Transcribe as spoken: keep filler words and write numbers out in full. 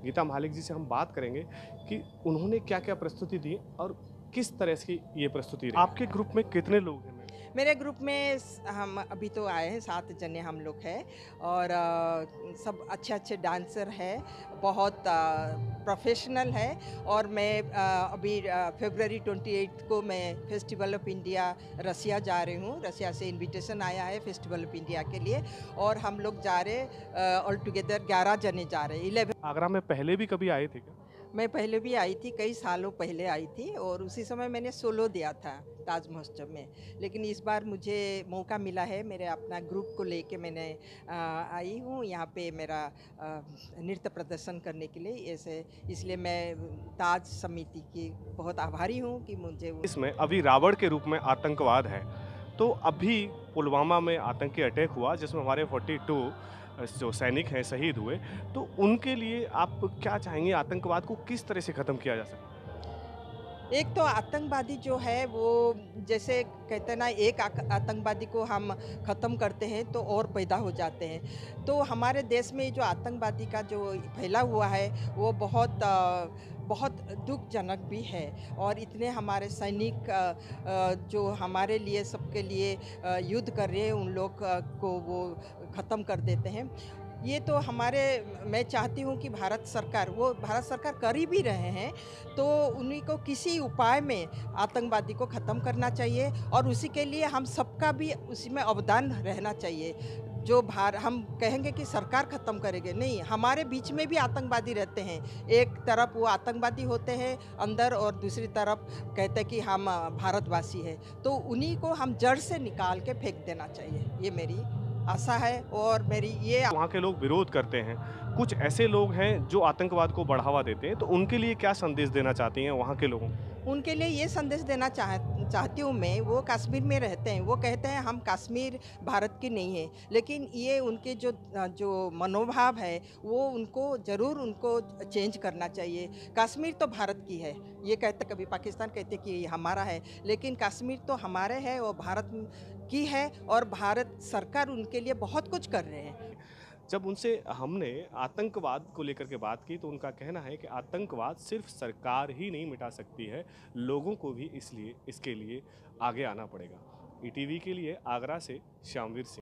गीता महालिक जी से हम बात करेंगे कि उन्होंने क्या-क्या प्रस्तुति दी और किस तरह की ये प्रस्तुति रही। आपके ग्रुप में कितने लोग हैं मैम? मेरे ग्रुप में स हम अभी तो आए हैं, सात जने हम लोग हैं और अ, सब अच्छे-अच्छे डांसर हैं, बहुत अ, प्रोफ़ेशनल है और मैं अ, अभी अ, फ़रवरी अट्ठाईस को मैं फेस्टिवल ऑफ इंडिया रसिया जा रही हूँ। रसिया से इन्विटेशन आया है फेस्टिवल ऑफ इंडिया के लिए और हम लोग जा रहे अ, ऑल टुगेदर ग्यारह जने जा रहे हैं। इलेवन आगरा में पहले भी कभी आए थे क्या? मैं पहले भी आई थी, कई सालों पहले आई थी और उसी समय मैंने सोलो दिया था ताज महोत्सव में। लेकिन इस बार मुझे मौका मिला है, मेरे अपना ग्रुप को लेके मैंने अ, आई हूँ यहाँ पे मेरा अ, नृत्य प्रदर्शन करने के लिए। ऐसे इसलिए मैं ताज समिति की बहुत आभारी हूँ कि मुझे वो इसमें अभी रावण के रूप में आतंकवाद है। तो अभी पुलवामा में आतंकी अटैक हुआ जिसमें हमारे बयालीस जो सैनिक हैं शहीद हुए। तो उनके लिए आप क्या चाहेंगे आतंकवाद को किस तरह से खत्म किया जा सकता है? एक तो आतंकवादी जो है वो जैसे कहते हैं ना, एक आक आतंकवादी को हम ख़त्म करते हैं तो और पैदा हो जाते हैं। तो हमारे देश में जो आतंकवादी का जो फैला हुआ है वो बहुत अ, बहुत दुखजनक भी है और इतने हमारे सैनिक अ अ, जो हमारे लिए सबके लिए अ, युद्ध कर रहे हैं उन लोग अ, को वो ख़त्म कर देते हैं। ये तो हमारे मैं चाहती हूँ कि भारत सरकार वो भारत सरकार कर ही भी रहे हैं, तो उन्हीं को किसी उपाय में आतंकवादी को ख़त्म करना चाहिए और उसी के लिए हम सबका भी उसी में अवदान रहना चाहिए। जो भार हम कहेंगे कि सरकार ख़त्म करेंगे, नहीं, हमारे बीच में भी आतंकवादी रहते हैं। एक तरफ वो आतंकवादी होते हैं अंदर और दूसरी तरफ कहते हैं कि हम अ, भारतवासी हैं। तो उन्हीं को हम जड़ से निकाल के फेंक देना चाहिए, ये मेरी आशा है और मेरी ये वहाँ के लोग विरोध करते हैं। कुछ ऐसे लोग हैं जो आतंकवाद को बढ़ावा देते हैं, तो उनके लिए क्या संदेश देना चाहती हैं वहाँ के लोगों को? उनके लिए ये संदेश देना चाह चाहती हूँ मैं, वो कश्मीर में रहते हैं, वो कहते हैं हम कश्मीर भारत की नहीं है, लेकिन ये उनके जो अ, जो मनोभाव है, वो उनको ज़रूर उनको चेंज करना चाहिए। कश्मीर तो भारत की है, ये कहते कभी पाकिस्तान कहते कि ये हमारा है, लेकिन कश्मीर तो हमारे है और भारत की है और भारत सरकार उनके लिए बहुत कुछ कर रहे हैं। जब उनसे हमने आतंकवाद को लेकर के बात की तो उनका कहना है कि आतंकवाद सिर्फ सरकार ही नहीं मिटा सकती है, लोगों को भी इसलिए इसके लिए आगे आना पड़ेगा। ईटीवी के लिए आगरा से श्यामवीर सिंह।